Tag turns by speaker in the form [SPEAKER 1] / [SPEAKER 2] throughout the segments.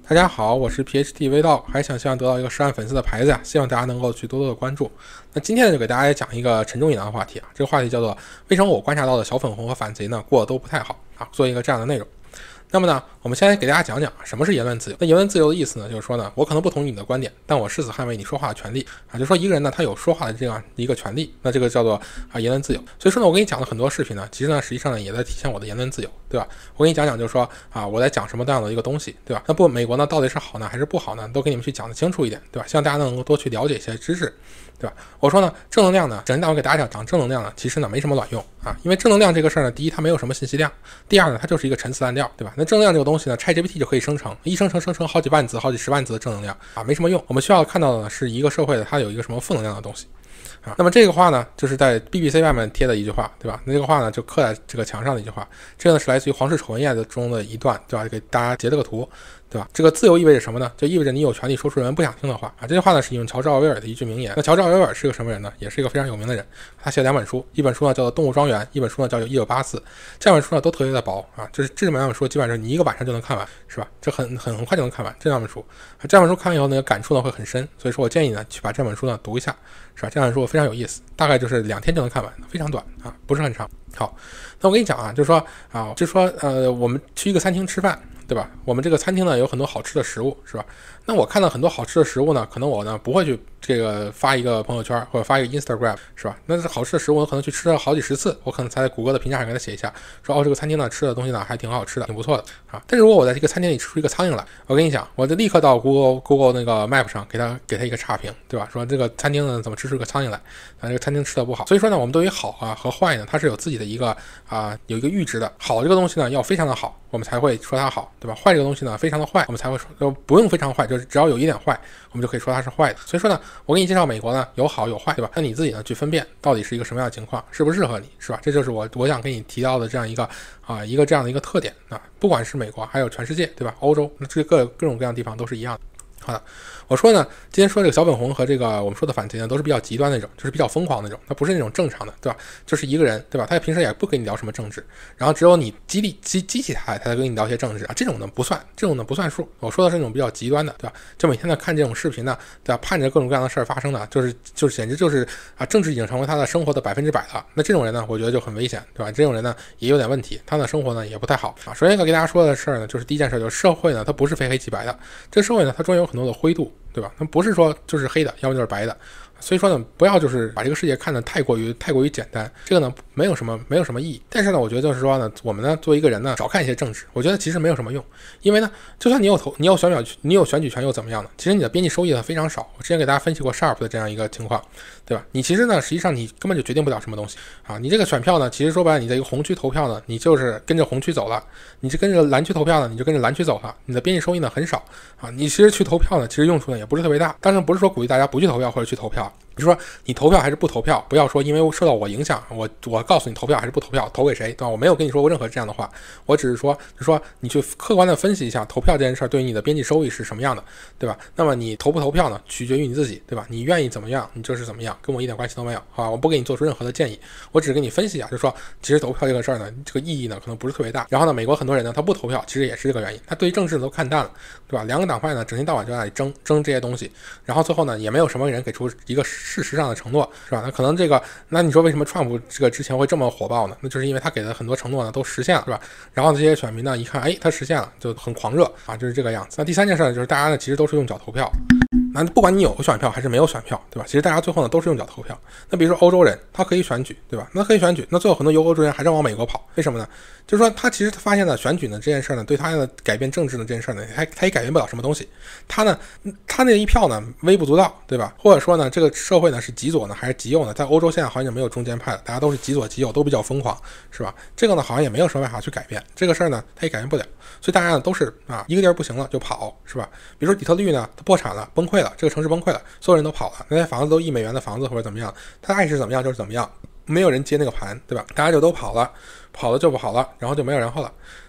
[SPEAKER 1] 大家好，我是 PhD 微道，还希望得到一个10万粉丝的牌子呀，希望大家能够去多多的关注。那今天呢，就给大家讲一个沉重一点的话题啊，这个话题叫做为什么我观察到的小粉红和反贼呢过得都不太好啊，做一个这样的内容。那么呢，我们先来给大家讲讲什么是言论自由。那言论自由的意思呢，就是说呢，我可能不同意你的观点，但我誓死捍卫你说话的权利啊。就是说一个人呢，他有说话的这样一个权利，那这个叫做言论自由。所以说呢，我给你讲的很多视频呢，其实呢，实际上呢，也在体现我的言论自由，对吧？我给你讲讲，就是说我在讲什么这样的一个东西，对吧？那不，美国呢，到底是好呢还是不好呢？都给你们去讲得清楚一点，对吧？希望大家能够多去了解一些知识。对吧？我说呢，正能量呢，整天我给大家讲正能量呢，其实呢没什么卵用啊，因为正能量这个事儿呢，第一它没有什么信息量，第二呢它就是一个陈词滥调，对吧？那正能量这个东西呢 ，ChatGPT 就可以生成，一生成好几万字、好几十万字的正能量啊，没什么用。我们需要看到的呢是一个社会的它有一个什么负能量的东西。那么这个话呢，就是在 BBC 外面贴的一句话，对吧？那这个话呢，就刻在这个墙上的一句话，这个呢是来自于《皇室丑闻宴》中的一段，对吧？给大家截了个图，对吧？这个自由意味着什么呢？就意味着你有权利说出人们不想听的话啊。这句话呢是引用乔治奥威尔的一句名言。那乔治奥威尔是个什么人呢？也是一个非常有名的人。他写了2本书，一本书呢叫做《动物庄园》，一本书呢叫做《1984》。这2本书呢都特别的薄啊，就是这2本书基本上你一个晚上就能看完，是吧？这很快就能看完这2本书。这2本书看完以后呢，感触呢会很深，所以说我建议呢去把这本书呢读一下，是吧？这2本书非常有意思，大概就是2天就能看完，非常短啊，不是很长。好，那我跟你讲啊，就是说我们去一个餐厅吃饭，对吧？我们这个餐厅呢有很多好吃的食物，是吧？那我看到很多好吃的食物呢，可能我呢不会去这个发一个朋友圈或者发一个 Instagram， 是吧？那这好吃的食物我可能去吃了好几十次，我可能才在谷歌的评价上给他写一下，说这个餐厅呢吃的东西呢还挺好吃的，挺不错的啊。但是如果我在这个餐厅里吃出一个苍蝇来，我跟你讲，我就立刻到 Google 那个 Map 上给他一个差评，对吧？说这个餐厅呢怎么吃出个苍蝇来啊？这个餐厅吃的不好。所以说呢，我们对于好和坏呢，它是有自己的一个有一个阈值的。好这个东西呢要非常的好，我们才会说它好，对吧？坏这个东西呢非常的坏，我们才会说不用非常坏，就是只要有一点坏，我们就可以说它是坏的。所以说呢，我给你介绍美国呢有好有坏，对吧？那你自己呢去分辨到底是一个什么样的情况，适不适合你，是吧？这就是我想跟你提到的这样一个这样的一个特点啊，不管是美国还有全世界，对吧？欧洲，那这各种各样的地方都是一样的。好的，我说呢，今天说这个小粉红和这个我们说的反贼呢，都是比较极端那种，就是比较疯狂那种，它不是那种正常的，对吧？就是一个人，对吧？他平时也不跟你聊什么政治，然后只有你激起他才跟你聊些政治啊，这种呢不算数。我说的是那种比较极端的，对吧？就每天呢看这种视频呢，对吧？盼着各种各样的事儿发生的，就是简直就是政治已经成为他的生活的100%了。那这种人呢，我觉得就很危险，对吧？这种人呢也有点问题，他的生活呢也不太好啊。首先一个给大家说的事儿呢，就是第一件事就是社会呢它不是非黑即白的，这个社会呢它中有很多的灰度，对吧？它不是说就是黑的，要么就是白的。所以说呢，不要就是把这个世界看得太过于简单，这个呢没有什么意义。但是呢，我觉得就是说呢，我们呢作为一个人呢，少看一些政治，我觉得其实没有什么用。因为呢，就算你有选举权又怎么样呢？其实你的边际收益呢非常少。我之前给大家分析过 Sharp 的这样一个情况，对吧？你其实呢，实际上你根本就决定不了什么东西啊。你这个选票呢，其实说白了，你在一个红区投票呢，你就是跟着红区走了；你是跟着蓝区投票呢，你就跟着蓝区走了。你的边际收益呢很少啊。你其实去投票呢，其实用处呢也不是特别大。当然不是说鼓励大家不去投票或者去投票。比如说你投票还是不投票，不要说因为受到我影响，我告诉你投票还是不投票，投给谁，对吧？我没有跟你说过任何这样的话，我只是说，就说你去客观的分析一下投票这件事对于你的边际收益是什么样的，对吧？那么你投不投票呢，取决于你自己，对吧？你愿意怎么样，你就是怎么样，跟我一点关系都没有，好吧？我不给你做出任何的建议，我只是给你分析一下，就说其实投票这个事儿呢，这个意义呢可能不是特别大。然后呢，美国很多人呢他不投票，其实也是这个原因，他对于政治都看淡了，对吧？2个党派呢整天到晚就在那里争这些东西，然后最后呢也没有什么人给出一个事实上的承诺。是吧？那可能那你说为什么川普这个之前会这么火爆呢？那就是因为他给的很多承诺呢都实现了，是吧？然后这些选民呢一看，他实现了，就很狂热啊，就是这个样子。那第3件事呢，就是大家呢其实都是用脚投票。那不管你有选票还是没有选票，对吧？其实大家最后呢都是用脚投票。那比如说欧洲人，他可以选举，对吧？那可以选举，那最后很多欧洲人还是往美国跑，为什么呢？就是说他其实发现呢，选举呢这件事呢，对他的改变政治的这件事呢，他也改变不了什么东西。他那一票呢微不足道，对吧？或者说呢，这个社会呢是极左呢还是极右呢？在欧洲现在好像就没有中间派了，大家都是极左极右，都比较疯狂，是吧？这个呢好像也没有什么办法去改变这个事儿呢，他也改变不了。所以大家呢都是一个地儿不行了就跑，是吧？比如说底特律呢，它破产了，崩溃了，这个城市崩溃了，所有人都跑了，那些房子都$1的房子或者怎么样，他爱是怎么样就是怎么样，没有人接那个盘，对吧？大家就都跑了就不好了，然后就没有然后了。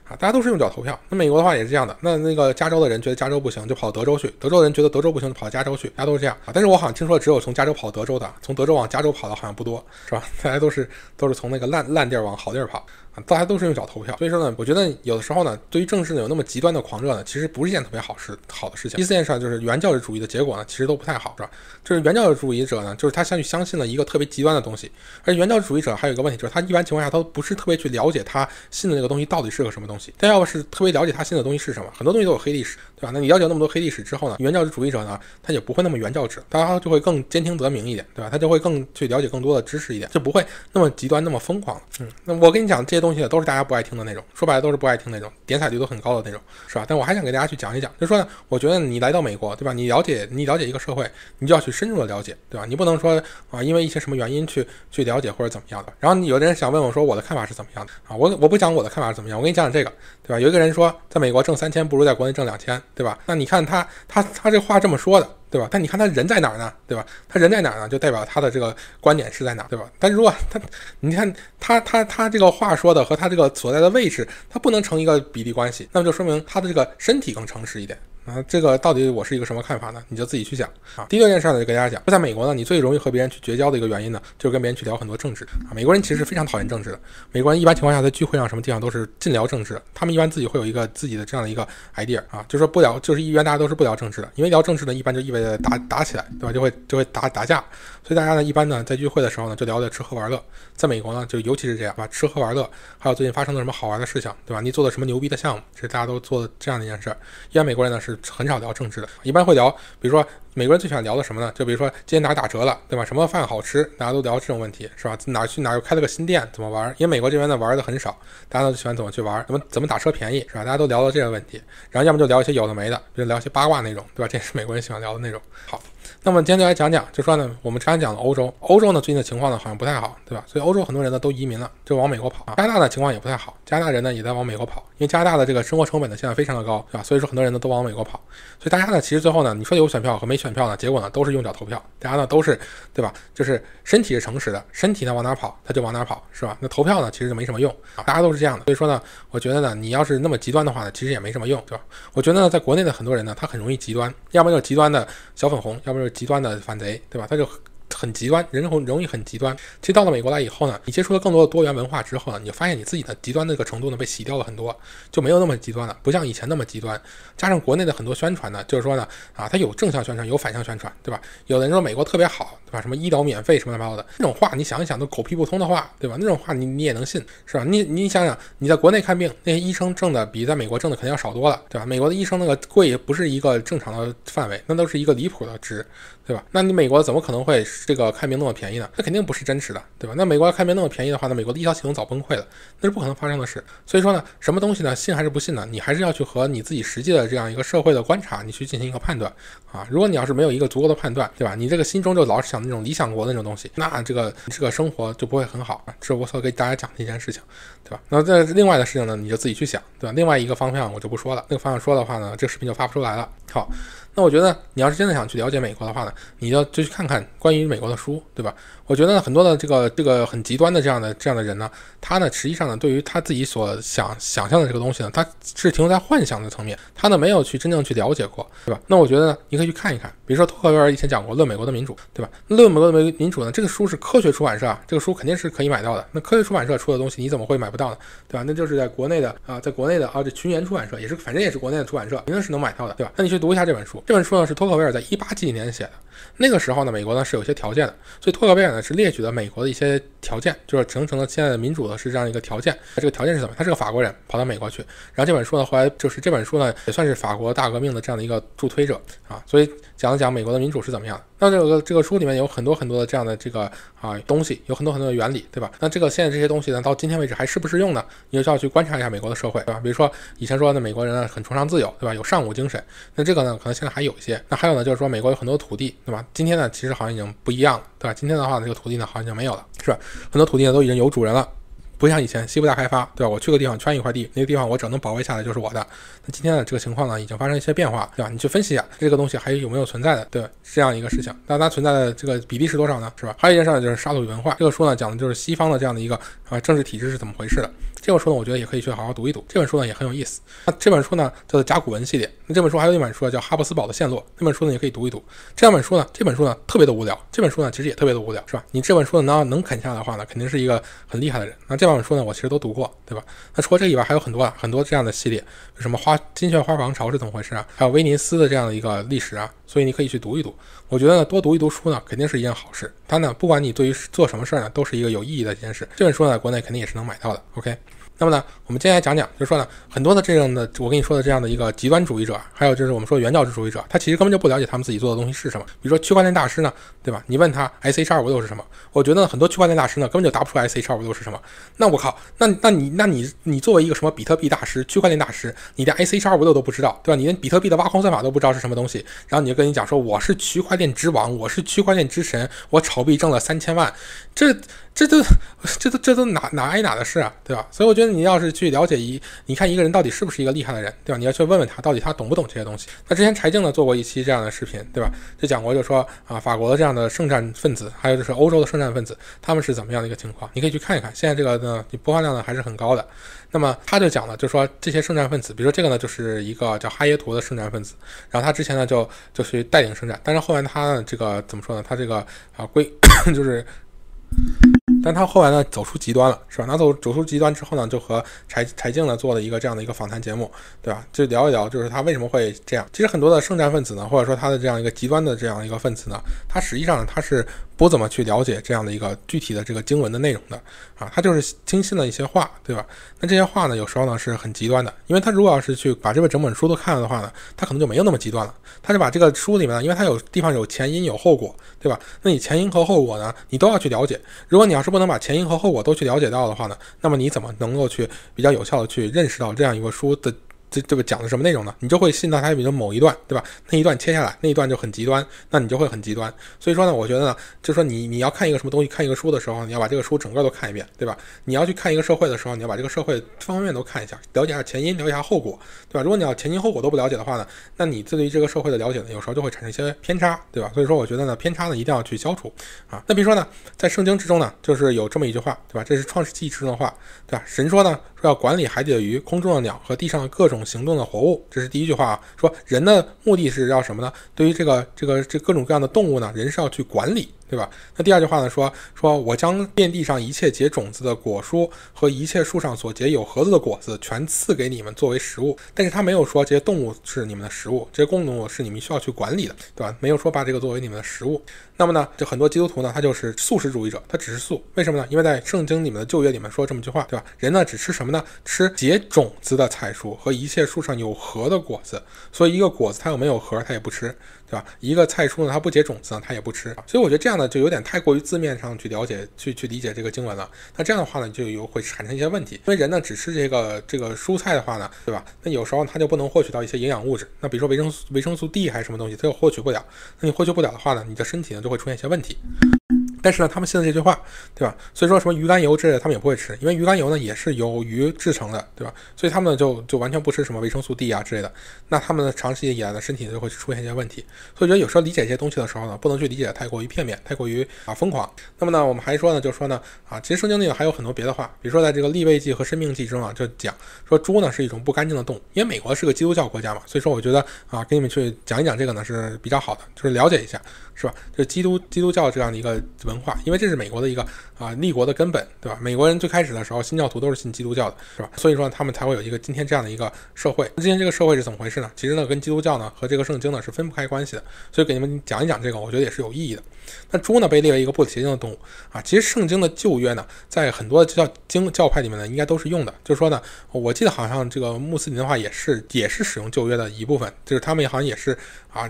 [SPEAKER 1] 啊，大家都是用脚投票。那美国的话也是这样的，那个加州的人觉得加州不行，就跑到德州去；德州的人觉得德州不行，就跑到加州去，大家都是这样啊。但是我好像听说只有从加州跑德州的，从德州往加州跑的好像不多，是吧？大家都是从那个烂地儿往好地儿跑。大家都是用脚投票，所以说呢，我觉得有的时候呢，对于政治呢有那么极端的狂热呢，其实不是一件特别好的事情。第四件事就是原教旨主义的结果呢，其实都不太好，是吧？就是原教旨主义者呢，就是他相信了一个特别极端的东西，而原教旨主义者还有一个问题，就是他一般情况下他不是特别去了解他信的那个东西到底是个什么东西。他要是特别了解他信的东西是什么，很多东西都有黑历史，对吧？那你了解那么多黑历史之后呢，原教旨主义者呢，他也不会那么原教旨，他就会更兼听则明一点，对吧？他就会更去了解更多的知识一点，就不会那么极端那么疯狂。那我跟你讲这些东西呢，都是大家不爱听的那种，说白了都是不爱听那种，点彩率都很高的那种，是吧？但我还想给大家去讲一讲，就是说呢，我觉得你来到美国，对吧？你了解一个社会，你就要去深入的了解，对吧？你不能说啊，因为一些什么原因去了解或者怎么样的。然后有的人想问我说我的看法是怎么样的啊？我不讲我的看法是怎么样，我跟你讲讲这个，对吧？有一个人说在美国挣3000不如在国内挣2000，对吧？那你看他这话这么说的，对吧？但你看他人在哪儿呢，对吧？他人在哪儿呢，就代表他的这个观点是在哪儿，对吧？但是如果你看他这个话说的和他这个所在的位置，他不能成一个比例关系，那么就说明他的这个身体更诚实一点。啊，这个到底我是一个什么看法呢？你就自己去想啊。第六件事呢，就跟大家讲，在美国呢，你最容易和别人去绝交的一个原因呢，就是跟别人去聊很多政治啊。美国人其实是非常讨厌政治的，美国人一般情况下在聚会上什么地方都是禁聊政治的，他们一般自己会有一个自己的这样的一个 idea 啊，就是说不聊，就是一般大家都是不聊政治的，因为聊政治呢，一般就意味着打起来，对吧？就会打架，所以大家呢一般呢在聚会的时候呢就聊的吃喝玩乐。在美国呢就尤其是这样，吧，吃喝玩乐，还有最近发生的什么好玩的事情，对吧？你做的什么牛逼的项目，这是大家都做的这样的一件事。一般美国人呢是很少聊政治的，一般会聊，比如说美国人最喜欢聊的什么呢？就比如说今天哪打折了，对吧？什么饭好吃，大家都聊这种问题，是吧？哪又开了个新店，怎么玩？因为美国这边呢玩的很少，大家都喜欢怎么去玩，怎么打车便宜，是吧？大家都聊到这个问题，然后要么就聊一些有的没的，比如聊一些八卦那种，对吧？这是美国人喜欢聊的那种。好，那么今天就来讲讲，就说呢，我们常讲的欧洲呢最近的情况呢好像不太好，对吧？所以欧洲很多人呢都移民了，就往美国跑。加拿大的情况也不太好，加拿大人呢也在往美国跑，因为加拿大的这个生活成本呢现在非常的高，对吧？所以说很多人呢都往美国跑。所以大家呢其实最后呢，你说有选票和没选票呢，结果呢都是用脚投票，大家呢都是，对吧？就是身体是诚实的，身体呢往哪跑他就往哪跑，是吧？那投票呢其实就没什么用啊，大家都是这样的。所以说呢，我觉得呢，你要是那么极端的话呢，其实也没什么用，对吧？我觉得呢，在国内的很多人呢，他很容易极端，要么就是极端的小粉红，要么就是极端的反贼，对吧？他就很极端，人容易很极端。其实到了美国来以后呢，你接触了更多的多元文化之后呢，你就发现你自己的极端的这个程度呢被洗掉了很多，就没有那么极端了，不像以前那么极端。加上国内的很多宣传呢，就是说呢，啊，它有正向宣传，有反向宣传，对吧？有的人说美国特别好，对吧？什么医疗免费什么乱七八糟的，那种话你想一想都狗屁不通的话，对吧？那种话你也能信，是吧？你想想，你在国内看病，那些医生挣的比在美国挣的肯定要少多了，对吧？美国的医生那个贵不是一个正常的范围，那都是一个离谱的值，对吧？那你美国怎么可能会这个看病那么便宜呢？那肯定不是真实的，对吧？那美国看病那么便宜的话，那美国的医疗系统早崩溃了，那是不可能发生的事。所以说呢，什么东西呢，信还是不信呢？你还是要去和你自己实际的这样一个社会的观察，你去进行一个判断啊。如果你要是没有一个足够的判断，对吧？你这个心中就老是想那种理想国的那种东西，那这个生活就不会很好。这是我所给大家讲的一件事情，对吧？那这另外的事情呢，你就自己去想，对吧？另外一个方向我就不说了，那个方向说的话呢，这个视频就发不出来了。好。那我觉得你要是真的想去了解美国的话呢，你就去看看关于美国的书，对吧？我觉得很多的这个很极端的这样的人呢，他呢实际上呢对于他自己所想象的这个东西呢，他是停留在幻想的层面，他呢没有去真正去了解过，对吧？那我觉得呢，你可以去看一看，比如说托克维尔以前讲过《论美国的民主》，对吧？《论美国的民主》呢，这个书是科学出版社啊，这个书肯定是可以买到的。那科学出版社出的东西你怎么会买不到呢？对吧？那就是在国内的这群言出版社也是，反正也是国内的出版社，肯定是能买到的，对吧？那你去读一下这本书。这本书呢是托克维尔在18几年写的，那个时候呢，美国呢是有一些条件的，所以托克维尔呢是列举了美国的一些条件，就是形成了现在的民主的是这样一个条件。这个条件是什么？他是个法国人，跑到美国去，然后这本书呢后来就是这本书呢也算是法国大革命的这样的一个助推者啊，所以讲了讲美国的民主是怎么样的。那这个书里面有很多的这样的这个东西，有很多的原理，对吧？那这个现在这些东西呢，到今天为止还适不适用呢？你就要去观察一下美国的社会，对吧？比如说以前说的美国人呢很崇尚自由，对吧？有尚武精神，那这个呢可能现在还有一些。那还有呢就是说美国有很多土地，对吧？今天呢其实好像已经不一样了，对吧？今天的话这个土地呢好像已经没有了，是吧？很多土地呢都已经有主人了。 不像以前西部大开发，对吧？我去个地方圈一块地，那个地方我只能保卫下来就是我的。那今天的这个情况呢，已经发生一些变化，对吧？你去分析一下这个东西还有没有存在的，对吧？这样一个事情，那它存在的这个比例是多少呢？是吧？还有一件事呢，就是沙土与文化。这个书呢讲的就是西方的这样的一个政治体制是怎么回事的。这本书呢，我觉得也可以去好好读一读。这本书呢也很有意思。那这本书呢叫做甲骨文系列。那这本书还有一本书叫哈布斯堡的陷落。那本书呢也可以读一读。这本书呢特别的无聊。这本书呢其实也特别的无聊，是吧？你这本书呢能啃下来的话呢，肯定是一个很厉害的人。那这本书呢我其实都读过，对吧？那除了这以外还有很多这样的系列，什么金雀花王朝是怎么回事啊？还有威尼斯的这样的一个历史啊，所以你可以去读一读。我觉得呢多读一读书呢肯定是一件好事。它呢不管你对于做什么事呢都是一个有意义的一件事。这本书呢国内肯定也是能买到的。OK。那么呢，我们接下来讲讲，就是说呢，很多的这样的我跟你说的这样的一个极端主义者，还有就是我们说原教旨主义者，他其实根本就不了解他们自己做的东西是什么。比如说区块链大师呢，对吧？你问他 SH256 是什么？我觉得很多区块链大师呢根本就答不出来 SH256 是什么。那我靠，那你作为一个什么比特币大师、区块链大师，你连 SH256 都不知道，对吧？你连比特币的挖矿算法都不知道是什么东西，然后你就跟你讲说我是区块链之王，我是区块链之神，我炒币挣了3000万，这都哪挨哪的事啊，对吧？所以我觉得你要是去了解你看一个人到底是不是一个厉害的人，对吧？你要去问问他到底他懂不懂这些东西。那之前柴静呢做过一期这样的视频，对吧？就讲过就说法国的这样的圣战分子，还有就是欧洲的圣战分子，他们是怎么样的一个情况，你可以去看一看。现在这个呢播放量呢还是很高的。那么他就讲了，就说这些圣战分子，比如说这个呢就是一个叫哈耶图的圣战分子，然后他之前呢就去带领圣战，但是后来他呢这个怎么说呢？他这个就是但他后来呢走出极端了，是吧？那走出极端之后呢，就和柴静呢做了一个这样的一个访谈节目，对吧？就聊一聊，就是他为什么会这样。其实很多的圣战分子呢，或者说他的这样一个极端的这样一个分子呢，他实际上呢他是不怎么去了解这样的一个具体的这个经文的内容的他就是听信了一些话，对吧？那这些话呢有时候呢是很极端的，因为他如果要是去把整本书都看了的话呢，他可能就没有那么极端了。他就把这个书里面呢，因为他有地方有前因有后果，对吧？那你前因和后果呢你都要去了解。如果你要是不能把前因和后果都去了解到的话呢，那么你怎么能够去比较有效的去认识到这样一个书的这个讲的什么内容呢？你就会信到它里面的某一段，对吧？那一段切下来，那一段就很极端，那你就会很极端。所以说呢，我觉得呢，就是说你要看一个什么东西，看一个书的时候，你要把这个书整个都看一遍，对吧？你要去看一个社会的时候，你要把这个社会方方面面都看一下，了解一下前因，了解一下后果，对吧？如果你要前因后果都不了解的话呢，那你对于这个社会的了解呢，有时候就会产生一些偏差，对吧？所以说我觉得呢，偏差呢一定要去消除那比如说呢，在圣经之中呢，就是有这么一句话，对吧？这是创世纪之中的话，对吧？神说呢，说要管理海底的鱼、空中的鸟和地上的各种行动的活物，这是第一句话说人的目的是要什么呢？对于这各种各样的动物呢，人是要去管理，对吧？那第二句话呢说我将遍地上一切结种子的果树和一切树上所结有核子的果子全赐给你们作为食物，但是他没有说这些动物是你们的食物，这些动物是你们需要去管理的，对吧？没有说把这个作为你们的食物。那么呢，这很多基督徒呢，他就是素食主义者，他只是素，为什么呢？因为在圣经里面的旧约里面说这么句话，对吧？人呢只吃什么呢？吃结种子的菜蔬和一切树上有核的果子，所以一个果子它有没有核它也不吃，对吧？一个菜蔬呢它不结种子呢它也不吃，所以我觉得这样呢就有点太过于字面上去了解去理解这个经文了。那这样的话呢就会产生一些问题，因为人呢只吃这个蔬菜的话呢，对吧？那有时候他就不能获取到一些营养物质，那比如说维生素 D 还是什么东西，它就获取不了。那你获取不了的话呢，你的身体呢就会出现一些问题。但是呢，他们信了这句话，对吧？所以说什么鱼肝油之类的，他们也不会吃，因为鱼肝油呢也是由鱼制成的，对吧？所以他们呢就完全不吃什么维生素 D 啊之类的。那他们的长期以来的身体就会出现一些问题。所以我觉得有时候理解这些东西的时候呢，不能去理解太过于片面，太过于疯狂。那么呢，我们还说呢，就说呢其实圣经里还有很多别的话，比如说在这个利未记和申命记中就讲说猪呢是一种不干净的动物，因为美国是个基督教国家嘛，所以说我觉得给你们去讲一讲这个呢是比较好的，就是了解一下，是吧？就是基督教这样的一个文化，因为这是美国的一个立国的根本，对吧？美国人最开始的时候新教徒都是信基督教的，是吧？所以说他们才会有一个今天这样的一个社会。今天这个社会是怎么回事呢？其实呢跟基督教呢和这个圣经呢是分不开关系的，所以给你们讲一讲这个，我觉得也是有意义的。那猪呢被列为一个不洁净的动物其实圣经的旧约呢在很多教派里面呢应该都是用的，就是说呢我记得好像这个穆斯林的话也是使用旧约的一部分，就是他们好像也是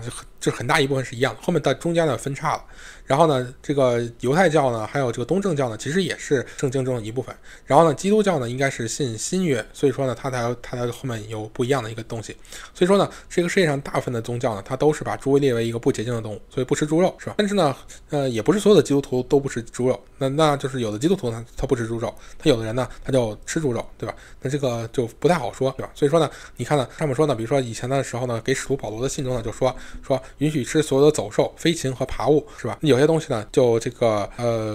[SPEAKER 1] 就是很大一部分是一样的，后面到中间呢分叉了。然后呢，这个犹太教呢，还有这个东正教呢，其实也是圣经中的一部分。然后呢，基督教呢，应该是信新约，所以说呢，它后面有不一样的一个东西。所以说呢，这个世界上大部分的宗教呢，它都是把猪列为一个不洁净的动物，所以不吃猪肉，是吧？但是呢，也不是所有的基督徒都不吃猪肉，那就是有的基督徒呢，他不吃猪肉，他有的人呢，他就吃猪肉，对吧？那这个就不太好说，对吧？所以说呢，你看呢，上面说呢，比如说以前的时候呢，给使徒保罗的信中呢，就说允许吃所有的走兽、飞禽和爬物，是吧？有些东西呢，就这个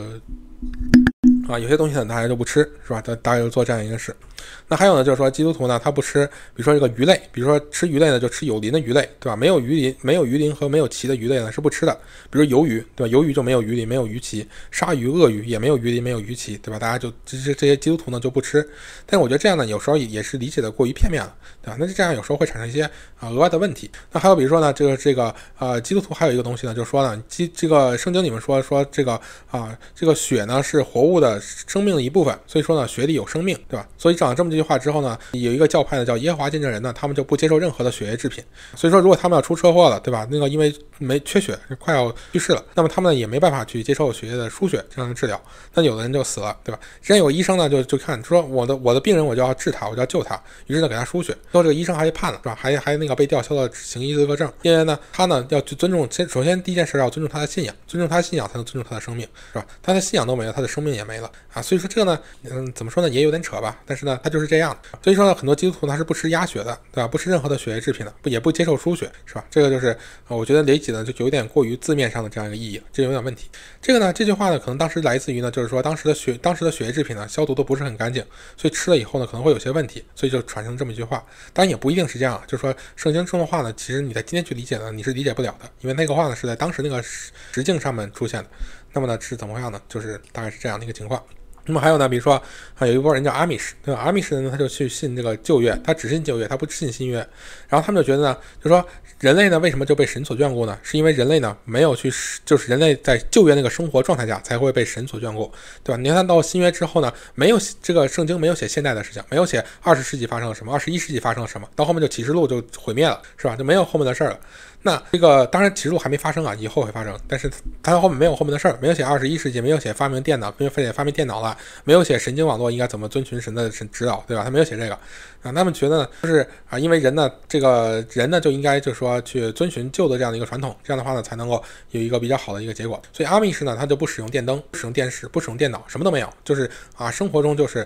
[SPEAKER 1] 有些东西呢，大家就不吃，是吧？大家就做这样一个事。那还有呢，就是说基督徒呢，他不吃，比如说这个鱼类，比如说吃鱼类呢，就吃有鳞的鱼类，对吧？没有鱼鳞和没有鳍的鱼类呢是不吃的，比如鱿鱼，对吧？鱿鱼就没有鱼鳞，没有鱼鳍；鲨鱼、鳄鱼也没有鱼鳞，没有鱼鳍，对吧？大家就这些基督徒呢就不吃。但是我觉得这样呢，有时候也是理解的过于片面了，对吧？那这样有时候会产生一些额外的问题。那还有比如说呢，基督徒还有一个东西呢，就是说呢，这个圣经里面说这个血呢是活物的生命的一部分，所以说呢，血里有生命，对吧？所以讲了这么几句话之后呢，有一个教派呢叫耶和华见证人呢，他们就不接受任何的血液制品。所以说，如果他们要出车祸了，对吧？那个因为缺血快要去世了，那么他们呢也没办法去接受血液的输血这样的治疗。那有的人就死了，对吧？之前有医生呢就看说我的病人我就要治他，我就要救他，于是呢给他输血。最后这个医生还被判了，是吧？还那个被吊销了行医资格证，因为呢他呢要去尊重，首先第一件事要尊重他的信仰，尊重他的信仰才能尊重他的生命，是吧？他的信仰都没了，他的生命也没了啊。所以说这个呢，怎么说呢，也有点扯吧。但是呢，他就是这样的。所以说呢，很多基督徒他是不吃鸭血的，对吧？不吃任何的血液制品的，也不接受输血，是吧？这个就是我觉得理解呢就有点过于字面上的这样一个意义，这有点问题。这个呢，这句话呢，可能当时来自于呢，就是说当时的血液制品呢消毒都不是很干净，所以吃了以后呢可能会有些问题，所以就产生这么一句话。当然也不一定是这样，就是说圣经中的话呢，其实你在今天去理解呢，你是理解不了的，因为那个话呢是在当时那个实境上面出现的。那么呢是怎么样呢？就是大概是这样的一个情况。那么还有呢，比如说有一波人叫阿米什，对吧？阿米什人呢，他就去信这个旧约，他只信旧约，他不信新约。然后他们就觉得呢，就说人类呢为什么就被神所眷顾呢？是因为人类呢没有去，就是人类在旧约那个生活状态下才会被神所眷顾，对吧？你看到新约之后呢，没有这个圣经没有写现代的事情，没有写20世纪发生了什么，21世纪发生了什么，到后面就启示录就毁灭了，是吧？就没有后面的事儿了。那这个当然启示录还没发生啊，以后会发生，但是它后面没有后面的事儿，没有写21世纪，没有写发明电脑，没有写发明电脑了，没有写神经网络应该怎么遵循神的指导，对吧？他没有写这个啊。他们觉得呢，就是因为人呢，这个人呢就应该就是说去遵循旧的这样的一个传统，这样的话呢才能够有一个比较好的一个结果。所以阿密士呢，他就不使用电灯，不使用电视，不使用电脑，什么都没有，就是生活中就是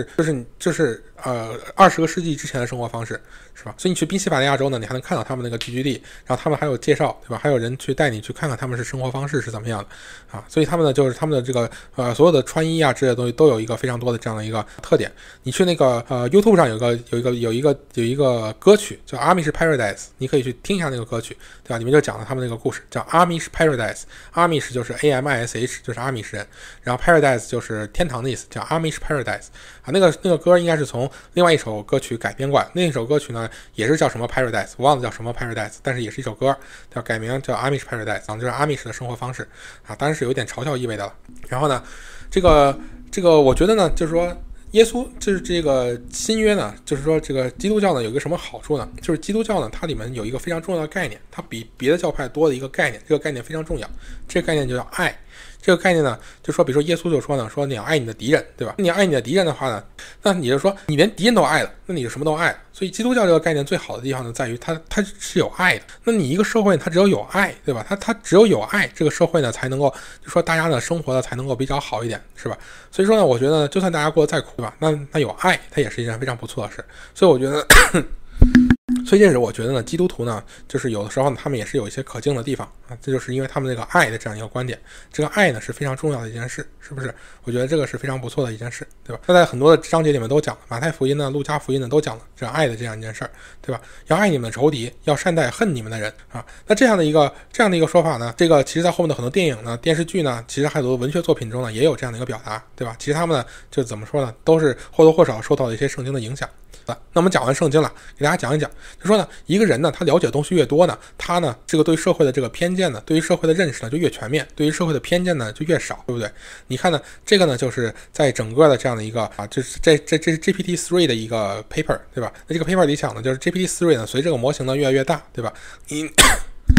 [SPEAKER 1] 20个世纪之前的生活方式，是吧？所以你去宾夕法尼亚州呢，你还能看到他们那个聚居地，然后他们还有介绍，对吧？还有人去带你去看看他们是生活方式是怎么样的啊。所以他们呢，就是他们的这个所有的穿衣啊这些东西都有一个非常多的这样的一个特点。你去那个YouTube 上有一个歌曲叫 Amish Paradise， 你可以去听一下那个歌曲，对吧？里面就讲了他们那个故事，叫 Amish Paradise。Amish 就是 AMISH， 就是阿米什人，然后 Paradise 就是天堂的意思，叫 Amish Paradise 啊。那个歌应该是从另外一首歌曲改编过来，那一首歌曲呢也是叫什么 Paradise， 我忘了叫什么 Paradise， 但是也是一首歌，叫改名叫 Amish Paradise， 就是阿米什的生活方式啊，当然是有点嘲笑意味的了。然后呢，这个我觉得呢，就是说耶稣就是这个新约呢，就是说这个基督教呢有一个什么好处呢？就是基督教呢它里面有一个非常重要的概念，它比别的教派多的一个概念，这个概念非常重要，这个概念就叫爱。这个概念呢，就说比如说耶稣就说呢，说你要爱你的敌人，对吧？你要爱你的敌人的话呢，那你就说你连敌人都爱了，那你就什么都爱了。所以基督教这个概念最好的地方呢，在于它是有爱的。那你一个社会它只有有爱，对吧？它只有爱，这个社会呢才能够，就说大家呢生活的才能够比较好一点，是吧？所以说呢，我觉得就算大家过得再苦，对吧？那有爱，它也是一件非常不错的事。所以我觉得。所以这是我觉得呢，基督徒呢，就是有的时候呢，他们也是有一些可敬的地方啊，这就是因为他们这个爱的这样一个观点，这个爱呢是非常重要的一件事，是不是？我觉得这个是非常不错的一件事，对吧？那在很多的章节里面都讲了，马太福音呢、路加福音呢都讲了这爱的这样一件事儿，对吧？要爱你们的仇敌，要善待恨你们的人啊。那这样的一个说法呢，这个其实在后面的很多电影呢、电视剧呢，其实还有很多文学作品中呢，也有这样的一个表达，对吧？其实他们呢，就怎么说呢，都是或多或少受到了一些圣经的影响。那我们讲完圣经了，给大家讲一讲，就说呢，一个人呢，他了解的东西越多呢，他呢，这个对社会的这个偏见呢，对于社会的认识呢就越全面，对于社会的偏见呢就越少，对不对？你看呢，这个呢就是在整个的这样的一个就是这是 GPT-3 的一个 paper， 对吧？那这个 paper 里讲的就是 GPT-3 呢，随这个模型呢越来越大，对吧？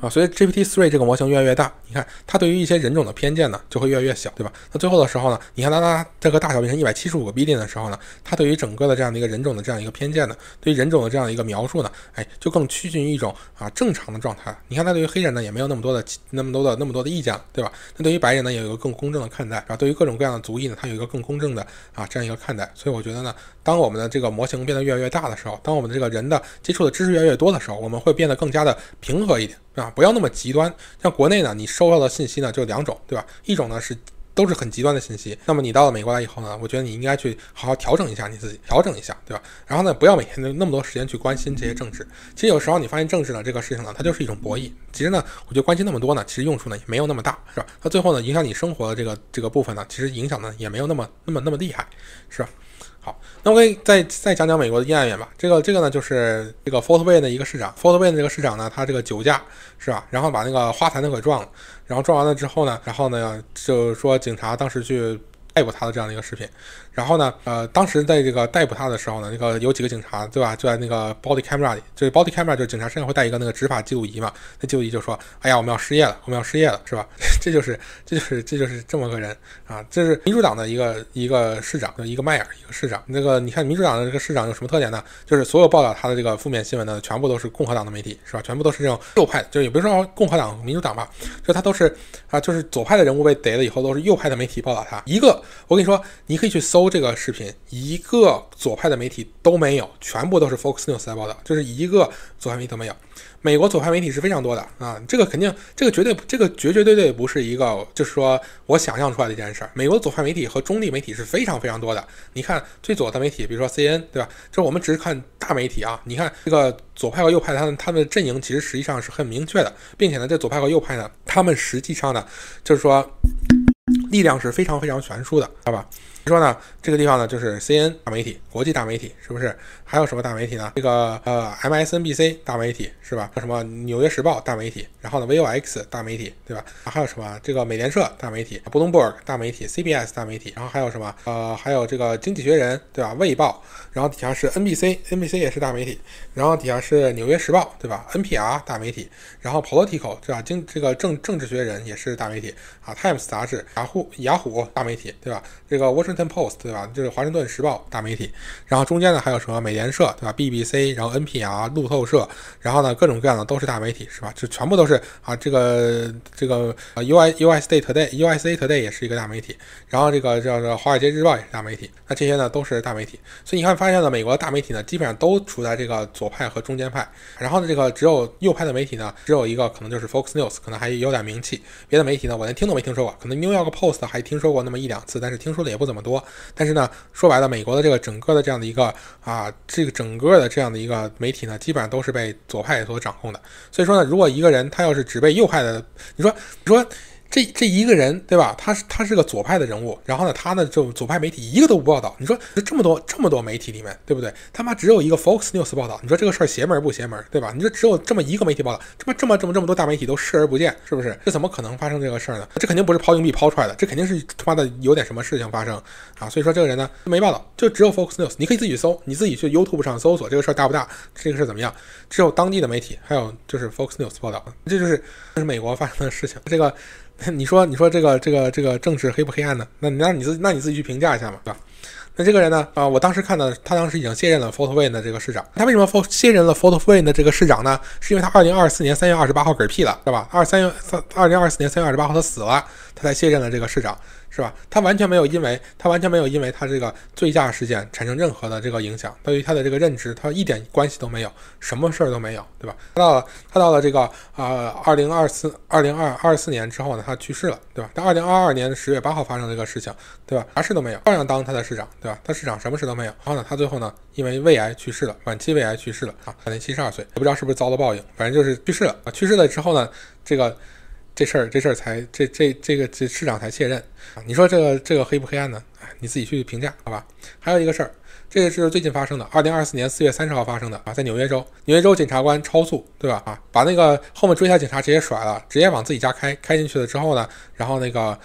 [SPEAKER 1] 啊，随着 GPT-3 这个模型越来越大，你看它对于一些人种的偏见呢就会越来越小，对吧？那最后的时候呢，你看它这个大小变成175个 billion 的时候呢，它对于整个的这样的一个人种的这样一个偏见呢，对于人种的这样一个描述呢，就更趋近于一种正常的状态。你看它对于黑人呢也没有那么多的意见了，对吧？那对于白人呢也有一个更公正的看待，然后对于各种各样的族裔呢，它有一个更公正的这样一个看待。所以我觉得呢，当我们的这个模型变得越来越大的时候，当我们的这个人的接触的知识越来越多的时候，我们会变得更加的平和一点不要那么极端。像国内呢，你收到的信息呢就2种，对吧？一种呢都是很极端的信息，那么你到了美国来以后呢，我觉得你应该去好好调整一下你自己，调整一下，对吧？然后呢，不要每天那么多时间去关心这些政治。其实有时候你发现政治呢这个事情呢，它就是一种博弈。其实呢，我觉得关心那么多呢，其实用处呢也没有那么大，是吧？它最后呢，影响你生活的这个部分呢，其实影响呢也没有那么厉害，是吧？好，那我可以再讲讲美国的阴暗面吧。这个呢，就是这个 Fort Wayne 的一个市长 ，Fort Wayne 的这个市长呢，他这个酒驾是吧？然后把那个花坛都给撞了，然后撞完了之后呢，就是说警察当时去逮捕他的这样的一个视频。然后呢，当时在这个逮捕他的时候呢，那个有几个警察，对吧？就在那个 body camera 里，就是 body camera 就是警察身上会带一个那个执法记录仪嘛，那记录仪就说，哎呀，我们要失业了，是吧？这就是这么个人啊，这是民主党的一个市长，一个迈尔，一个市长。那个你看民主党的这个市长有什么特点呢？就是所有报道他的这个负面新闻的全部都是共和党的媒体，是吧？全部都是这种右派，就是也不是说共和党、民主党吧，就他都是就是左派的人物被逮了以后，都是右派的媒体报道他。我跟你说，你可以去搜这个视频，一个左派的媒体都没有，全部都是 Fox News 来报道，就是一个左派媒体都没有。美国左派媒体是非常多的这个肯定，这个绝对不是一个就是说我想象出来的一件事。美国左派媒体和中立媒体是非常非常多的。你看最左的媒体，比如说 CNN， 对吧？就是我们只是看大媒体你看这个左派和右派他们的阵营其实实际上是很明确的，并且呢，这左派和右派呢，他们实际上呢，就是说力量是非常非常悬殊的，知道吧？说呢，这个地方呢就是 CNN 大媒体，国际大媒体，是不是？还有什么大媒体呢？这个MSNBC 大媒体是吧？什么纽约时报大媒体，然后呢 VOX 大媒体，对吧？还有什么这个美联社大媒体、Bloomberg 大媒体、CBS 大媒体，然后还有什么还有这个经济学人，对吧？卫报，然后底下是 NBC 也是大媒体，然后底下是纽约时报，对吧？ NPR 大媒体，然后 Politico 对吧？这个政治学人也是大媒体Times 杂志，雅虎大媒体，对吧？这个 Washington Post 对吧？就是华盛顿时报大媒体，然后中间呢还有什么美联社对吧 ？BBC， 然后 NPR 路透社，然后呢各种各样的都是大媒体是吧？这全部都是这个USA Today 也是一个大媒体，然后这个叫做华尔街日报也是大媒体，那这些呢都是大媒体。所以你看发现了美国的大媒体呢基本上都处在这个左派和中间派，然后呢这个只有右派的媒体呢只有一个可能就是 Fox News 可能还有点名气，别的媒体呢我连听都没听说过，可能 New York Post 还听说过那么1-2次，但是听说的也不怎么多。但是呢说白了，美国的这个整个的这样的一个这个整个的这样的一个媒体呢基本上都是被左派所掌控的。所以说呢，如果一个人他要是只被右派的，你说这一个人对吧？他是个左派的人物，然后呢，他呢就左派媒体一个都不报道。你说这么多媒体里面，对不对？他妈只有一个 Fox News 报道，你说这个事儿邪门不邪门，对吧？你说只有这么一个媒体报道，这么多大媒体都视而不见，是不是？这怎么可能发生这个事儿呢？这肯定不是抛硬币抛出来的，这肯定是他妈的有点什么事情发生所以说这个人呢没报道，就只有 Fox News。你可以自己搜，你自己去 YouTube 上搜索这个事儿大不大，这个事儿怎么样？只有当地的媒体，还有就是 Fox News 报道，这是美国发生的事情。这个。你说这个政治黑不黑暗呢？那你自己去评价一下嘛，对吧？那这个人呢我当时看到他当时已经卸任了 Fort Wayne 的这个市长。他为什么卸任了 Fort Wayne 的这个市长呢？是因为他2024年3月28号嗝屁了，对吧？2024年3月28号他死了，他才卸任了这个市长，是吧？他完全没有因为他这个醉驾事件产生任何的这个影响，对于他的这个任职他一点关系都没有，什么事儿都没有，对吧？他到了这个2024年之后呢，他去世了，对吧？他2022年10月8号发生这个事情，对吧？啥事都没有，照样当他的市长，对吧？他市长什么事都没有。然后呢，他最后呢因为胃癌去世了，晚期胃癌去世了享年72岁，也不知道是不是遭了报应，反正就是去世了。去世了之后呢，这事儿才这市长才卸任你说这个黑不黑暗呢？你自己去评价好吧。还有一个事儿，这个是最近发生的，2024年4月30号发生的在纽约州检察官超速，对吧把那个后面追下警察直接甩了，直接往自己家开进去了之后呢，然后那个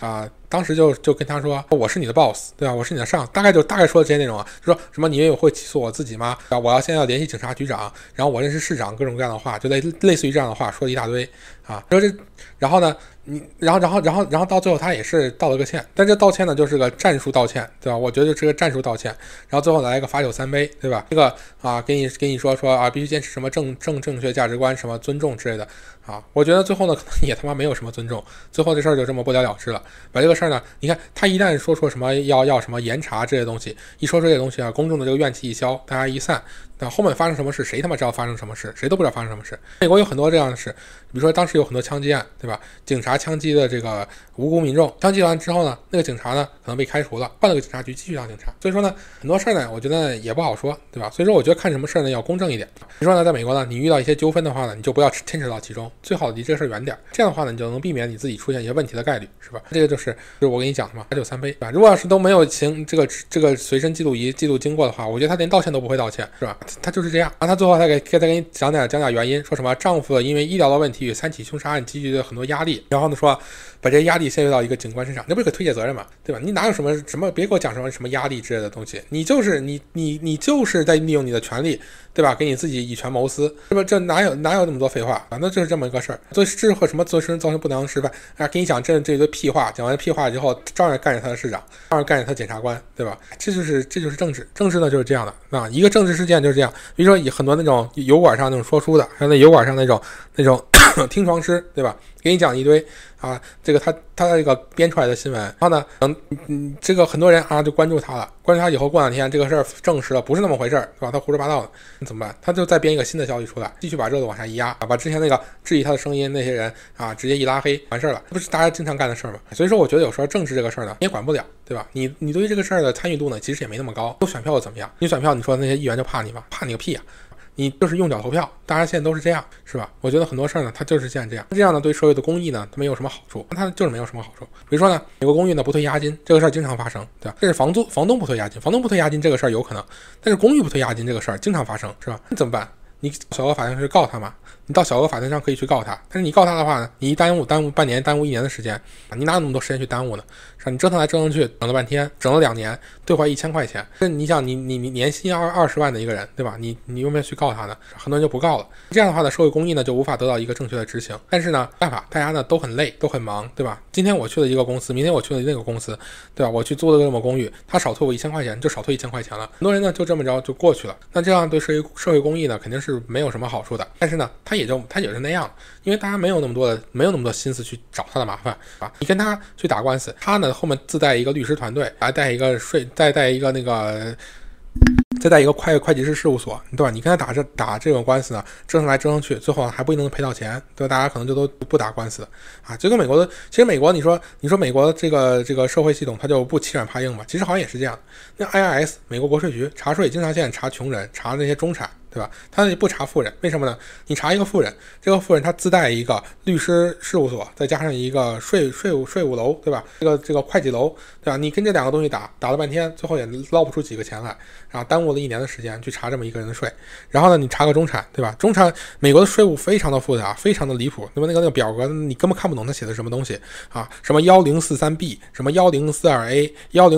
[SPEAKER 1] 当时就跟他说我是你的 boss， 对吧？我是你的上，大概说的这些内容啊，就说什么你以为我会起诉我自己吗？我要现在要联系警察局长，然后我认识市长，各种各样的话，就类似于这样的话说了一大堆啊。然后呢，然后到最后他也是道了个歉，但这道歉呢就是个战术道歉，对吧？我觉得就是个战术道歉，然后最后来一个罚酒3杯，对吧？这个啊，给你说啊，必须坚持什么正确价值观，什么尊重之类的啊。我觉得最后呢，可能也他妈没有什么尊重，最后这事儿就这么不了了之了。把这个事儿呢，你看他一旦说出什么要什么严查这些东西，一说这些东西啊，公众的这个怨气一消，大家一散，那后面发生什么事，谁他妈知道发生什么事？谁都不知道发生什么事。美国有很多这样的事，比如说当时有很多枪击案，对吧？警察枪击的这个无辜民众，枪击完之后呢，那个警察呢可能被开除了，换了个警察局继续当警察。所以说呢，很多事呢，我觉得也不好说，对吧？所以说我觉得看什么事呢要公正一点。比如说呢，在美国呢，你遇到一些纠纷的话呢，你就不要牵扯到其中，最好离这个事远点。这样的话呢，你就能避免你自己出现一些问题的概率，是吧？这个就是我跟你讲的嘛，罚酒3杯，对吧？如果要是都没有这个随身记录仪记录经过的话，我觉得他连道歉都不会道歉，是吧？他就是这样。然后他最后再给你讲点原因，说什么丈夫因为医疗的问题与3起凶杀案积聚了很多压力，然后呢说把这些压力泄露到一个警官身上，那不是可推卸责任嘛，对吧？你哪有什么别给我讲什么压力之类的东西，你就是你就是在利用你的权利，对吧？给你自己以权谋私，是吧？这哪有那么多废话啊？那就是这么一个事儿。所以这和什么做事造成不良示范啊？给你讲这一堆屁话，讲完屁话之后，照样干着他的市长，照样干着他检察官，对吧？这就是政治，政治呢就是这样的啊。一个政治事件就是这样，比如说以很多那种油管上那种说书的，还有那油管上那种听床师，对吧？给你讲一堆啊，这个他这个编出来的新闻，然后呢，这个很多人啊就关注他了，关注他以后过2天这个事儿证实了不是那么回事，对吧？他胡说八道的，你怎么办？他就再编一个新的消息出来，继续把热度往下一压，把之前那个质疑他的声音那些人啊直接一拉黑，完事儿了，这不是大家经常干的事儿吗？所以说我觉得有时候政治这个事儿呢，你也管不了，对吧？你对于这个事儿的参与度呢，其实也没那么高，有选票又怎么样？你选票，你说那些议员就怕你吗？怕你个屁啊！你就是用脚投票，大家现在都是这样，是吧？我觉得很多事儿呢，它就是现在这样。这样呢，对社会的公益呢，它没有什么好处，它就是没有什么好处。比如说呢，美国公寓呢不退押金，这个事儿经常发生，对吧？这是房东不退押金，房东不退押金这个事儿有可能，但是公寓不退押金这个事儿经常发生，是吧？你怎么办？你小额法庭去告他嘛？你到小额法庭上可以去告他，但是你告他的话呢，你一耽误半年，耽误1年的时间，你哪有那么多时间去耽误呢？是吧？你折腾来折腾去，整了半天，整了2年，兑回1000块钱，你想你年薪20万的一个人，对吧？你有没有去告他呢？很多人就不告了。这样的话呢，社会公益呢就无法得到一个正确的执行。但是呢，办法大家呢都很累，都很忙，对吧？今天我去了一个公司，明天我去了那个公司，对吧？我去租了个这么公寓，他少退我1000块钱，就少退1000块钱了。很多人呢就这么着就过去了。那这样对社会公益呢肯定是没有什么好处的。但是呢，他也是那样，因为大家没有那么多心思去找他的麻烦啊。你跟他去打官司，他呢后面自带一个律师团队，还带一个再带一个那个。再带一个会计师事务所，对吧？你跟他打这种官司呢，折腾来折腾去，最后还不一定能赔到钱，对吧？大家可能就都不打官司啊。这个美国的，其实美国你说美国这个社会系统它就不欺软怕硬嘛？其实好像也是这样。那 IRS 美国国税局查税，经常现在查穷人，查那些中产，对吧？他不查富人，为什么呢？你查一个富人，这个富人他自带一个律师事务所，再加上一个税务楼，对吧？这个会计楼，对吧？你跟这2个东西打了半天，最后也捞不出几个钱来，然后耽误了1年的时间去查这么一个人的税。然后呢，你查个中产，对吧？中产美国的税务非常的复杂，非常的离谱，那么那个表格你根本看不懂他写的什么东西啊，什么1043B，什么1042A，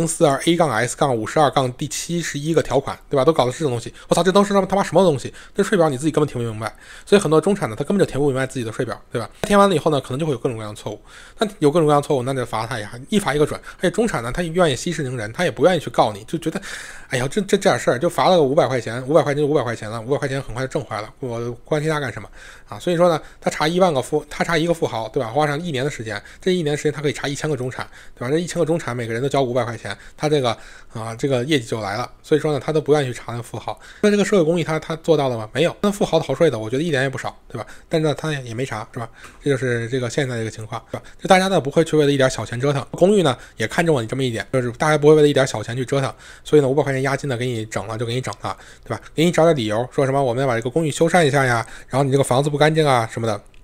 [SPEAKER 1] 1042A-S-52 第71个条款，对吧？都搞的是这种东西，我操，这都是他妈什么东西？这税表你自己根本填不明白，所以很多中产呢，他根本就填不明白自己的税表，对吧？填完了以后呢，可能就会有各种各样的错误。那有各种各样的错误，那就罚他呀，一罚一个准。而且中产呢，他愿意息事宁人，他也不愿意去告你，就觉得，哎呀，这点事儿就罚了个500块钱，500块钱就500块钱了，500块钱很快就挣回来了，我关心他干什么啊？所以说呢，他查1万个他查一个富豪，对吧？花上1年的时间，这1年时间他可以查1000个中产，对吧？这1000个中产每个人都交500块钱，他这个业绩就来了。所以说呢，他都不愿意去查那个富豪。那这个社会公益他做到了吗？没有。那富豪逃税的，我觉得一点也不少，对吧？但是呢，他也没查，是吧？这就是这个现在这个情况，是吧？就大家呢不会去为了一点小钱折腾，公寓呢也看中了你这么一点，就是大家不会为了一点小钱去折腾，所以呢500块钱押金呢给你整了就给你整了，对吧？给你找点理由，说什么我们要把这个公寓修缮一下呀，然后你这个房子不干净啊什么的。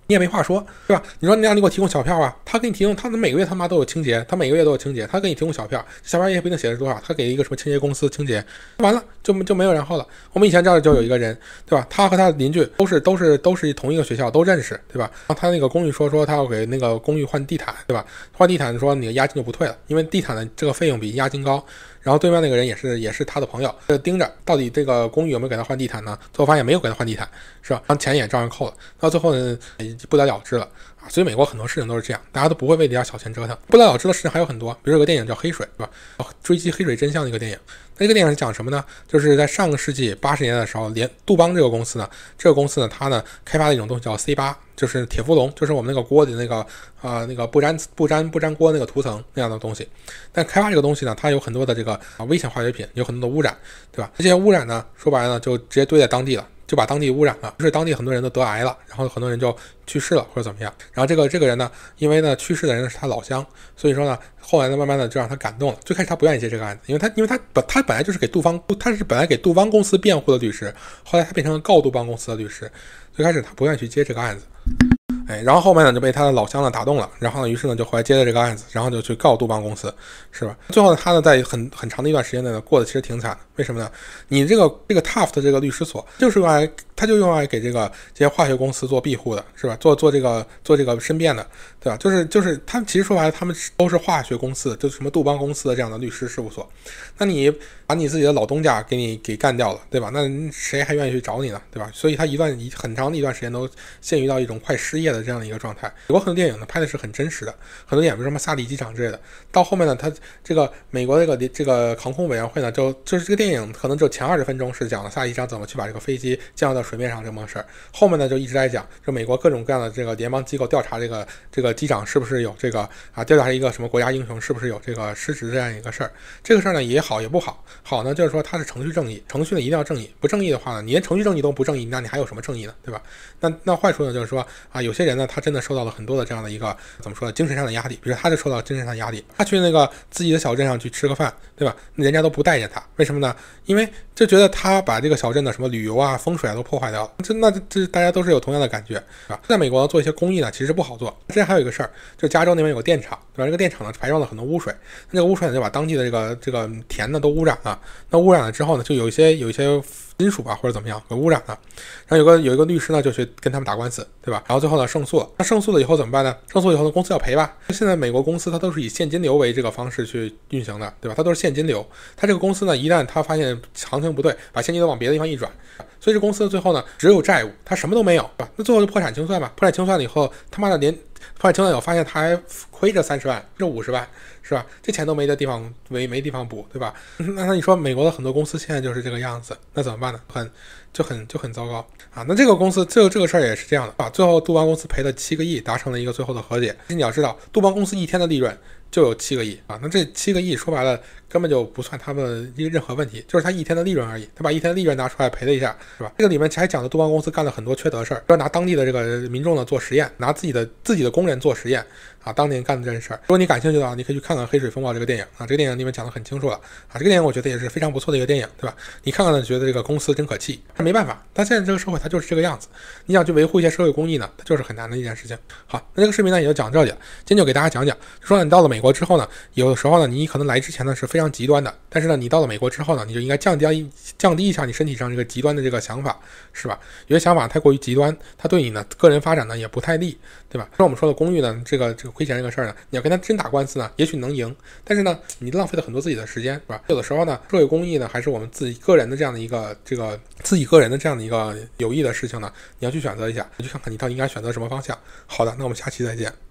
[SPEAKER 1] 你也没话说，对吧？你说你让你给我提供小票啊，他给你提供，他每个月他妈都有清洁，他每个月都有清洁，他给你提供小票，小票也不一定写的多少，他给一个什么清洁公司清洁，完了就没有然后了。我们以前这儿就有一个人，对吧？他和他的邻居都是同一个学校，都认识，对吧？然后他那个公寓说他要给那个公寓换地毯，对吧？换地毯说你的押金就不退了，因为地毯的这个费用比押金高。然后对面那个人也是他的朋友，就盯着到底这个公寓有没有给他换地毯呢？最后发现没有给他换地毯，是吧？然后钱也照样扣了，到最后呢不了了之了啊！所以美国很多事情都是这样，大家都不会为这点小钱折腾。不了了之的事情还有很多，比如有个电影叫《黑水》，对吧？追击黑水真相的一个电影。那这个电影是讲什么呢？就是在上个世纪80年代的时候，连杜邦这个公司呢，它呢开发了一种东西叫 C8，就是铁氟龙，就是我们那个锅里那个不粘锅那个涂层那样的东西。但开发这个东西呢，它有很多的这个危险化学品，有很多的污染，对吧？这些污染呢，说白了呢，就直接堆在当地了。就把当地污染了，就是当地很多人都得癌了，然后很多人就去世了或者怎么样。然后这个人呢，因为呢去世的人是他老乡，所以说呢，后来呢慢慢的就让他感动了。最开始他不愿意接这个案子，因为他本来就是他是本来给杜邦公司辩护的律师，后来他变成了告杜邦公司的律师。最开始他不愿意去接这个案子。然后后面呢就被他的老乡呢打动了，然后呢于是呢就后来接了这个案子，然后就去告杜邦公司，是吧？最后呢他呢在很长的一段时间内呢过得其实挺惨的，为什么呢？你这个 Taft 的这个律师所就是用来给这些化学公司做庇护的，是吧？做这个申辩的，对吧？就是他们其实说白了，他们都是化学公司，就是什么杜邦公司的这样的律师事务所。那你把你自己的老东家给干掉了，对吧？那谁还愿意去找你呢，对吧？所以他很长的一段时间都陷于到一种快失业的这样的一个状态。有很多电影呢拍的是很真实的，很多电影比如什么萨利机场之类的。到后面呢，他这个美国这个航空委员会呢，就是这个电影可能就前20分钟是讲了萨利机场怎么去把这个飞机降到水面上这么个事儿，后面呢就一直在讲，就美国各种各样的这个联邦机构调查这个机长是不是有这个调查一个什么国家英雄是不是有这个失职这样一个事儿。这个事儿呢也好也不好，好呢就是说它是程序正义，程序呢一定要正义，不正义的话呢，你连程序正义都不正义，那你还有什么正义呢，对吧？那坏处呢就是说有些人呢他真的受到了很多的这样的一个怎么说呢精神上的压力，比如他就受到精神上的压力，他去那个自己的小镇上去吃个饭，对吧？人家都不待见他，为什么呢？因为就觉得他把这个小镇的什么旅游啊风水都破坏掉了，这大家都是有同样的感觉，对吧？在美国做一些公益呢其实不好做。之前还有一个事儿，就加州那边有个电厂，对吧？这个电厂呢排放了很多污水，那个污水呢就把当地的这个田呢都污染了。那污染了之后呢，就有一些金属吧或者怎么样给污染了。然后有一个律师呢就去跟他们打官司，对吧？然后最后呢胜诉了。那胜诉了以后怎么办呢？胜诉以后呢公司要赔吧？现在美国公司它都是以现金流为这个方式去运行的，对吧？它都是现金流。它这个公司呢一旦它发现行情不对，把现金流往别的地方一转，所以这公司最后呢只有债务，它什么都没有，对吧？那最后就破产清算吧。破产清算了以后，他妈的破产清算以后发现他还亏着30万，这50万，是吧？这钱都没地方补，对吧？那你说美国的很多公司现在就是这个样子，那怎么办呢？就很糟糕啊！那这个公司这个事儿也是这样的啊。最后杜邦公司赔了7个亿，达成了一个最后的和解。你要知道，杜邦公司一天的利润就有7个亿啊，那这7个亿说白了根本就不算他们任何问题，就是他一天的利润而已。他把一天的利润拿出来赔了一下，是吧？这个里面还讲的杜邦公司干了很多缺德事儿，要拿当地的这个民众呢做实验，拿自己的工人做实验啊，当年干的这件事儿。如果你感兴趣的话，你可以去看看《黑水风暴》这个电影啊，这个电影里面讲的很清楚了啊。这个电影我觉得也是非常不错的一个电影，对吧？你看看呢，觉得这个公司真可气，但没办法，但现在这个社会它就是这个样子，你想去维护一些社会公益呢，它就是很难的一件事情。好，那这个视频呢也就讲到这里了，今天就给大家讲讲，说你到了美国之后呢，有的时候呢你可能来之前呢是非常极端的，但是呢你到了美国之后呢，你就应该降低一下你身体上这个极端的这个想法，是吧？有些想法太过于极端，它对你呢个人发展呢也不太利，对吧？说我们说的公寓呢，这个亏钱这个事儿呢，你要跟他真打官司呢，也许能赢，但是呢你浪费了很多自己的时间，是吧？有的时候呢社会公益呢还是我们自己个人的这样的一个有益的事情呢，你要去选择一下，你去看看你到底应该选择什么方向。好的，那我们下期再见。